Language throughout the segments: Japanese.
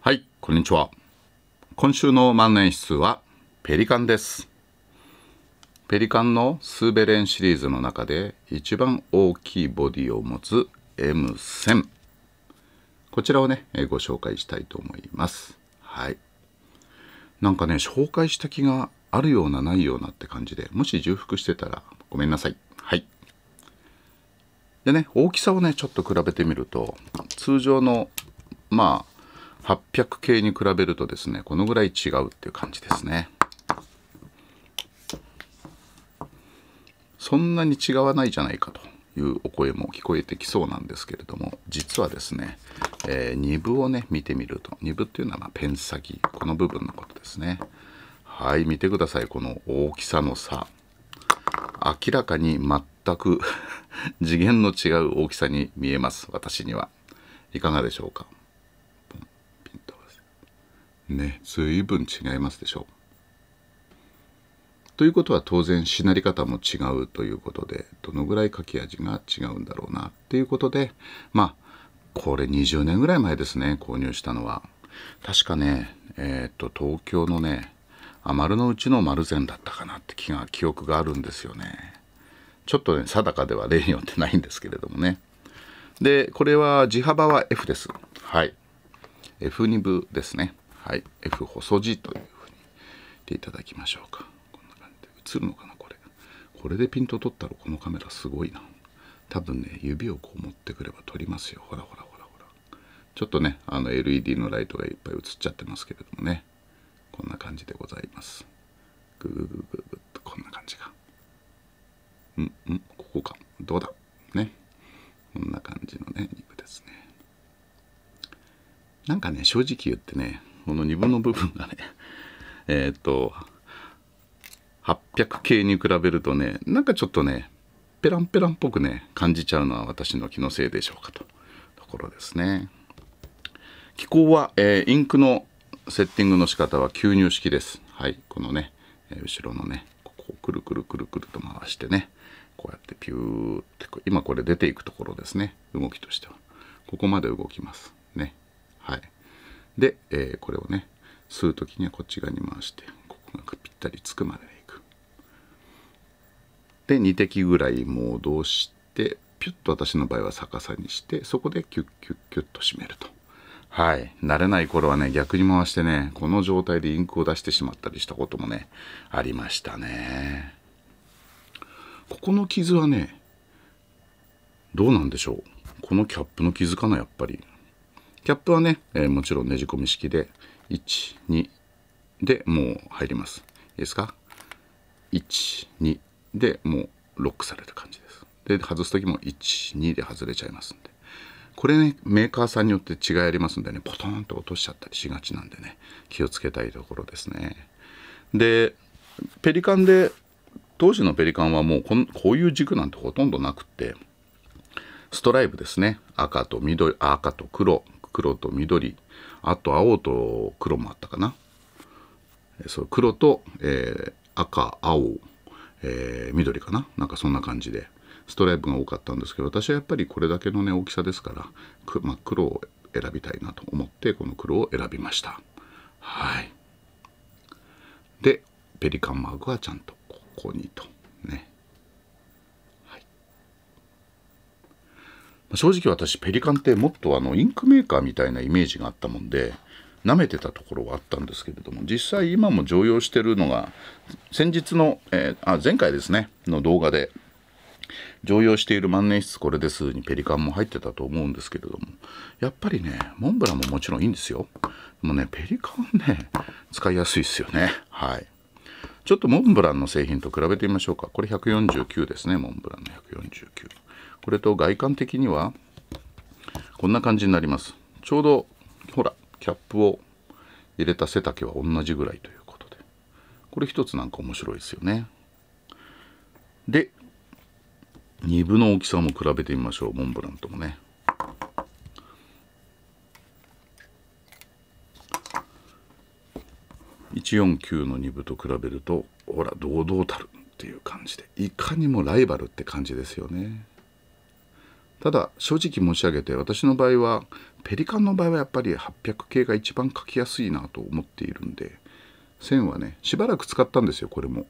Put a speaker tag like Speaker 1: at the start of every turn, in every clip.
Speaker 1: はい、こんにちは。今週の万年筆はペリカンです。ペリカンのスーベレンシリーズの中で一番大きいボディを持つ M1000。こちらをね、ご紹介したいと思います。はい。なんかね、紹介した気があるようなないようなって感じで、もし重複してたらごめんなさい。はい。でね、大きさをね、ちょっと比べてみると、通常の、800系に比べるとですね、このぐらい違うっていう感じですね。そんなに違わないじゃないかというお声も聞こえてきそうなんですけれども、実はですね、2部をね見てみると、2部っていうのはペン先、この部分のことですね。はい、見てください。この大きさの差、明らかに全く次元の違う大きさに見えます。私には。いかがでしょうか。ね、随分違いますでしょう。ということは当然しなり方も違うということで、どのぐらい書き味が違うんだろうなっていうことで、これ20年ぐらい前ですね、購入したのは。確かね、東京のね、丸の内の丸善だったかなって記憶があるんですよね。ちょっとね、定かでは例によってないんですけれどもね。で、これは字幅は F です。はい。F2 部ですね。はい。F 細字というふうに言っていただきましょうか。こんな感じで映るのかな、これ。これでピント撮ったらこのカメラすごいな。多分ね、指をこう持ってくれば撮りますよ。ほらほらほらほら。ちょっとね、LED のライトがいっぱい映っちゃってますけれどもね。こんな感じでございます。ぐぐぐぐぐっとこんな感じが。ここか。どうだね。こんな感じのね、2部ですね。なんかね、正直言ってね、この2分の部分がね、800系に比べるとね、なんかちょっとね、ペランペランっぽくね、感じちゃうのは私の気のせいでしょうかとところですね。機構は、インクのセッティングの仕方は吸入式です。はい、このね、後ろのね、ここをくるくるくるくると回してね、こうやってピューって、今これ出ていくところですね、動きとしては。ここまで動きます。ね。はい。で、これをね、吸うときにはこっち側に回して、ここがぴったりつくまでいく。で、2滴ぐらい戻して、ピュッと私の場合は逆さにして、そこでキュッキュッキュッと締めると。はい。慣れない頃はね、逆に回してね、この状態でインクを出してしまったりしたこともね、ありましたね。ここの傷はね、どうなんでしょう。このキャップの傷かな、やっぱり。キャップはね、もちろんねじ込み式で、1、2でもう入ります。いいですか？ 1、2でもうロックされる感じです。で、外す時も1、2で外れちゃいますんで。これね、メーカーさんによって違いありますんでね、ポトンと落としちゃったりしがちなんでね、気をつけたいところですね。で、ペリカンで、当時のペリカンはもうこういう軸なんてほとんどなくって、ストライプですね。赤と緑、赤と黒、黒と緑、あと青と黒もあったかな。そう黒と、赤、青、緑かな。なんかそんな感じでストライプが多かったんですけど、私はやっぱりこれだけのね大きさですから、黒を選びたいなと思ってこの黒を選びました。はい。で、ペリカンマークはちゃんとここにとね。正直私ペリカンってもっとインクメーカーみたいなイメージがあったもんで舐めてたところはあったんですけれども、実際今も常用してるのが先日の、前回ですねの動画で常用している万年筆これですにペリカンも入ってたと思うんですけれども、やっぱりねモンブランももちろんいいんですよ。でもねペリカンね使いやすいですよね。はい。ちょっとモンブランの製品と比べてみましょうか。これ149ですね。モンブランの149。これと外観的にはこんな感じになります。ちょうどほらキャップを入れた背丈は同じぐらいということで、これ一つなんか面白いですよね。で、2部の大きさも比べてみましょう。モンブランともね。149の2部と比べるとほら堂々たるっていう感じで、いかにもライバルって感じですよね。 ただ正直申し上げて、私の場合はペリカンの場合はやっぱり800系が一番書きやすいなと思っているんで、線はねしばらく使ったんですよ。これも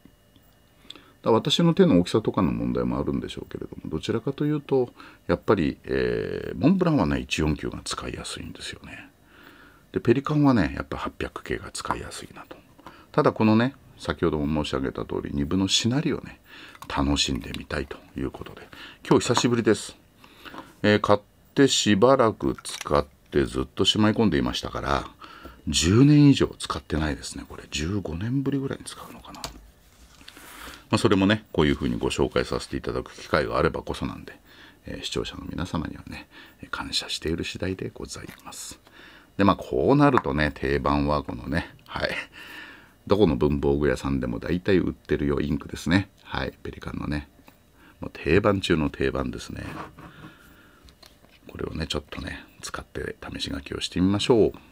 Speaker 1: 私の手の大きさとかの問題もあるんでしょうけれども、どちらかというとやっぱり、モンブランはね149が使いやすいんですよね。でペリカンはねやっぱ800系が使いやすいなと。ただこのね先ほども申し上げた通り2部のしなりをね楽しんでみたいということで、今日久しぶりです。買ってしばらく使ってずっとしまい込んでいましたから、10年以上使ってないですね。これ15年ぶりぐらいに使うのかな。それもねこういうふうにご紹介させていただく機会があればこそなんで、視聴者の皆様にはね感謝している次第でございます。でこうなるとね定番はこのね、どこの文房具屋さんでも大体売ってるよインクですね。ペリカンのねもう定番中の定番ですね。これをねちょっとね使って試し書きをしてみましょう。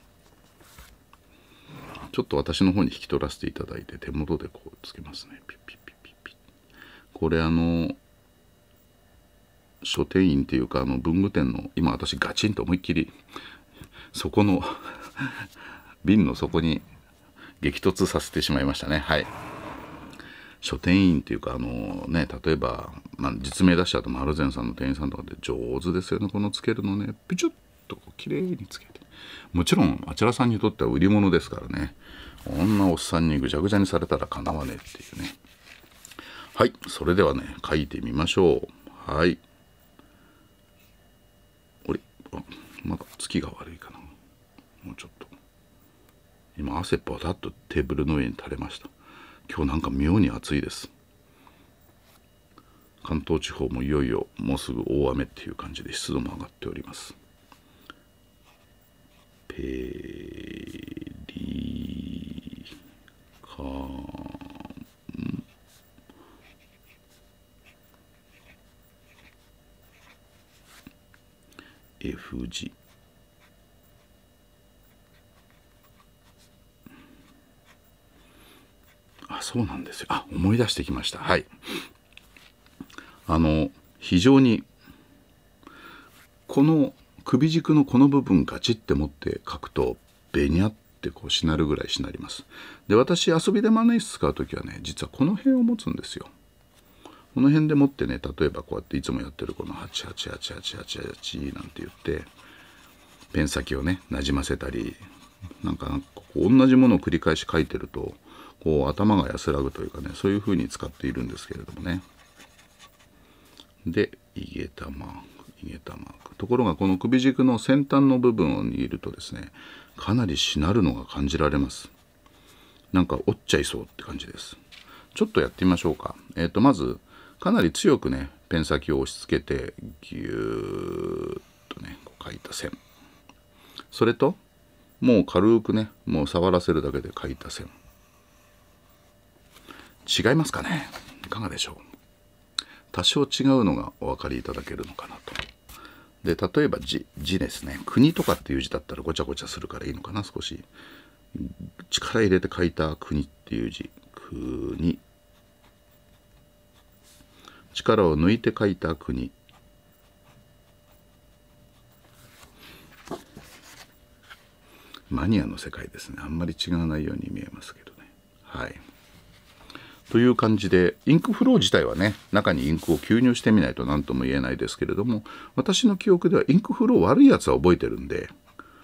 Speaker 1: ちょっと私の方に引き取らせていただいて手元でこうつけますね。ピッピッピッピッピッ。これ書店員っていうか文具店の、今私ガチンと思いっきりそこの瓶の底に激突させてしまいましたね。書店員っていうか例えば、実名出しちゃうとマルゼンさんの店員さんとかで上手ですよね。このつけるのねピチュッとこう綺麗につけて、もちろんあちらさんにとっては売り物ですからね。こんなおっさんにぐちゃぐちゃにされたらかなわねえっていうね。それではね書いてみましょう。あれまだ月が悪いかな。もうちょっと今汗バタッとテーブルの上に垂れました。今日なんか妙に暑いです。関東地方もいよいよもうすぐ大雨っていう感じで湿度も上がっております。ペリカン F 字そうなんですよ。思い出してきました。非常にこの首軸のこの部分ガチって持って書くとベニャってこうしなるぐらいしなります。で私遊びで万年筆使う時はね実はこの辺を持つんですよ。この辺で持ってね、例えばこうやっていつもやってるこの888888なんて言ってペン先をねなじませたり、なんかこう同じものを繰り返し書いてるとこう頭が安らぐというかね、そういう風に使っているんですけれどもね。で井桁マーク。ところがこの首軸の先端の部分を握るとですねかなりしなるのが感じられます。なんか折っちゃいそうって感じです。ちょっとやってみましょうか。まずかなり強くねペン先を押し付けてギューッとねこう書いた線、それともう軽くねもう触らせるだけで書いた線、違いますかね。いかがでしょう。多少違うのがお分かりいただけるのかなと。で例えば字ですね。国とかっていう字だったらごちゃごちゃするからいいのかな。少し力入れて書いた国っていう字、国、力を抜いて書いた国、マニアの世界ですね。あんまり違わないように見えますけどね。という感じでインクフロー自体はね中にインクを吸入してみないと何とも言えないですけれども、私の記憶ではインクフロー悪いやつは覚えてるんで、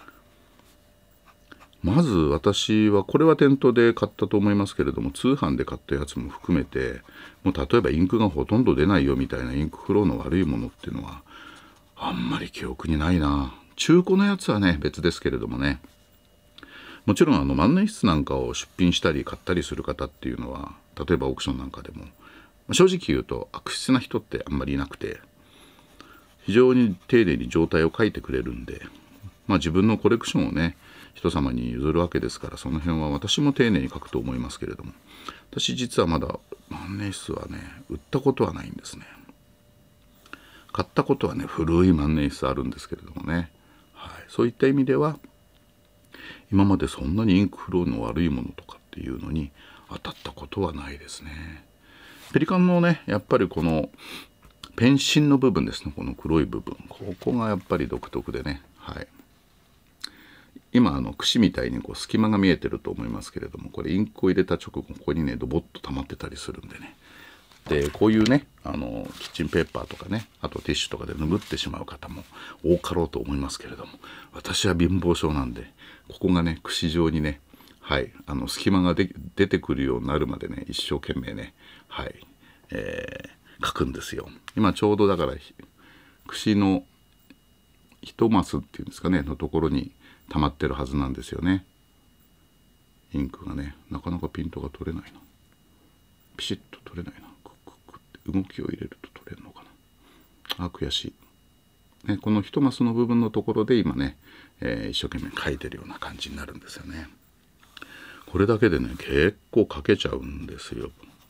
Speaker 1: まず私はこれは店頭で買ったと思いますけれども、通販で買ったやつも含めてもう例えばインクがほとんど出ないよみたいなインクフローの悪いものっていうのはあんまり記憶にないな。中古のやつはね別ですけれどもね。もちろん万年筆なんかを出品したり買ったりする方っていうのは例えばオークションなんかでも正直言うと悪質な人ってあんまりいなくて、非常に丁寧に状態を書いてくれるんで、自分のコレクションをね人様に譲るわけですから、その辺は私も丁寧に書くと思いますけれども、私実はまだ万年筆はね売ったことはないんですね。買ったことはね古い万年筆あるんですけれどもね、そういった意味では今までそんなにインクフローの悪いものとかっていうのに当たったことはないですね。ペリカンのねやっぱりこのペン芯の部分ですね、この黒い部分、ここがやっぱり独特でね、はい、今櫛みたいにこう隙間が見えてると思いますけれども、これインクを入れた直後、ここにねドボッと溜まってたりするんでね、でこういうねキッチンペーパーとかね、あとティッシュとかで拭ってしまう方も多かろうと思いますけれども、私は貧乏症なんで、ここがね櫛状にね、はい、隙間が出てくるようになるまでね、一生懸命ね、はい、書くんですよ。今ちょうどだから櫛の1マスっていうんですかねのところに溜まってるはずなんですよね。インクがね、なかなかピントが取れないな、ピシッと取れないな、クックックって動きを入れると取れるのかな。悔しい、ね、この1マスの部分のところで今ね、一生懸命書いてるような感じになるんですよね。これだけでね結構書けちゃうんですよ。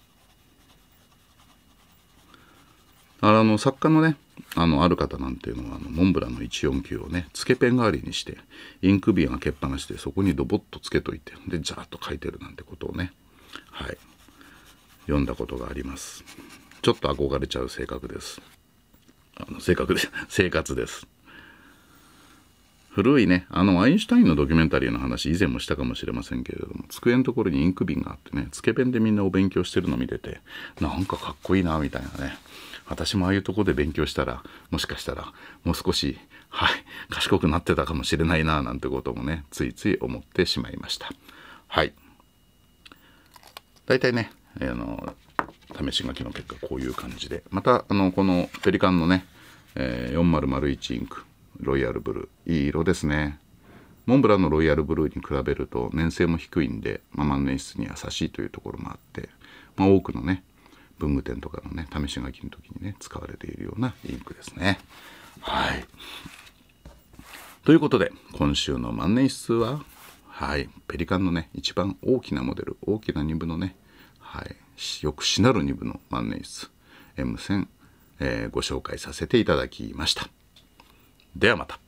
Speaker 1: 作家のねある方なんていうのはモンブランの149をねつけペン代わりにしてインク瓶開けっぱなしでそこにドボッとつけといて、でジャーッと書いてるなんてことをね、はい、読んだことがあります。ちょっと憧れちゃう性格です。生活です。古いねアインシュタインのドキュメンタリーの話以前もしたかもしれませんけれども、机のところにインク瓶があってね、つけペンでみんなお勉強してるの見てて、なんかかっこいいなみたいなね、私もああいうところで勉強したらもしかしたらもう少し、はい、賢くなってたかもしれないななんてこともねついつい思ってしまいました。はい、だいたいね試し書きの結果こういう感じで、またこのペリカンのね、4001インクロイヤルブルー、いい色ですね。モンブランのロイヤルブルーに比べると粘性も低いんで、万年筆に優しいというところもあって、多くのね文具店とかのね試し書きの時にね使われているようなインクですね。はい、ということで今週の万年筆は、はい、ペリカンのね一番大きなモデル、大きな2部のね、はい、よくしなる2部の万年筆 M1000、ご紹介させていただきました。ではまた。